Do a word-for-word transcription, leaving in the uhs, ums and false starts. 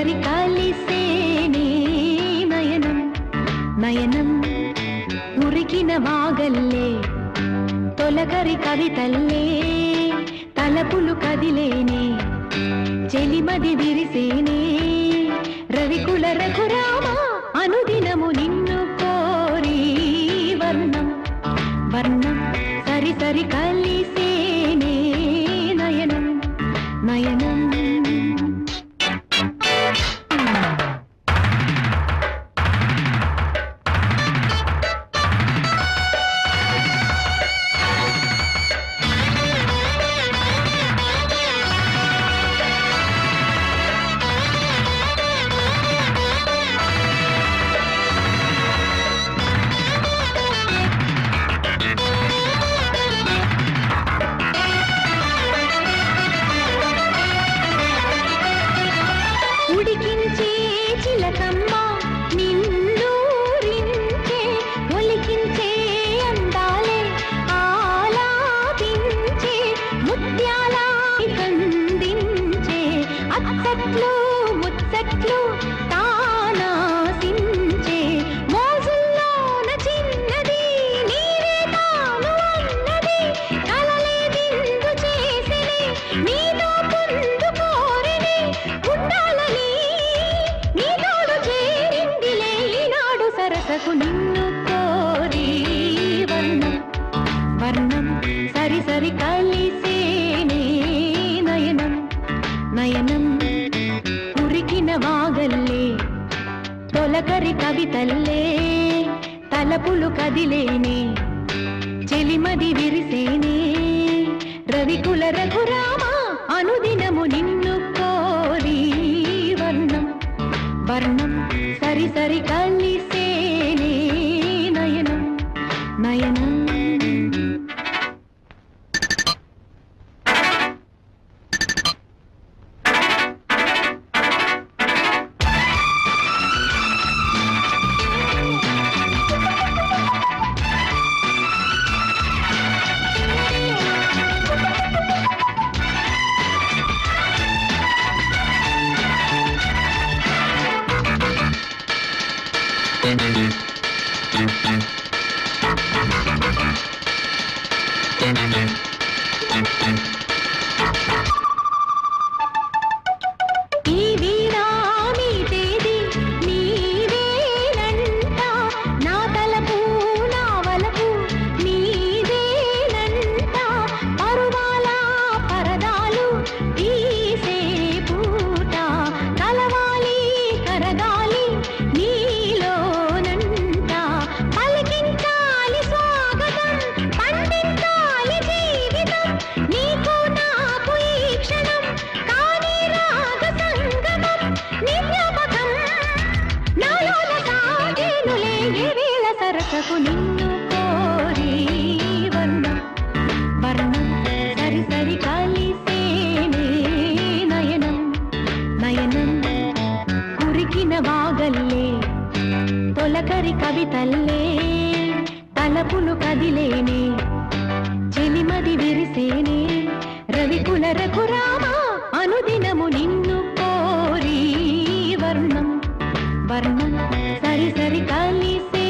సరి కలిసేనే నయనం నయనం మురికిన వాగల్లే తొలకరి కవితల్లే తలపులు కదిలేనే చెలిమది విరిసేనే రవికుల రఘురామ అనుదినము నిన్ను కోరి వర్ణం వర్ణం సరి సరి కలిసేనే నయనం నయనం నిన్ను కోరి వర్ణం వర్ణం సరి సరి కలిసేనే నయనం నయనం ఉరికిన వాగల్లే తొలకరి కవితల్లే తలపులు కదిలేనే చెలిమది విరిసేనే రవికుల రఘురామ అనుదినము నిన్ను కోరి వర్ణం వర్ణం సరి సరి కలిసేనే నయనం నయనం నిన్ను కోరి వర్ణం వర్ణం సరి సరి కలిసేనే నయనం నయనం కురికిన వాగల్లే తొలకరి కవితల్లే తలపులు కదిలేనే చెలిమది విరిసేనే రవికుల రఘురామ అనుదినము నిన్ను కోరి వర్ణం వర్ణం సరి సరి కలిసే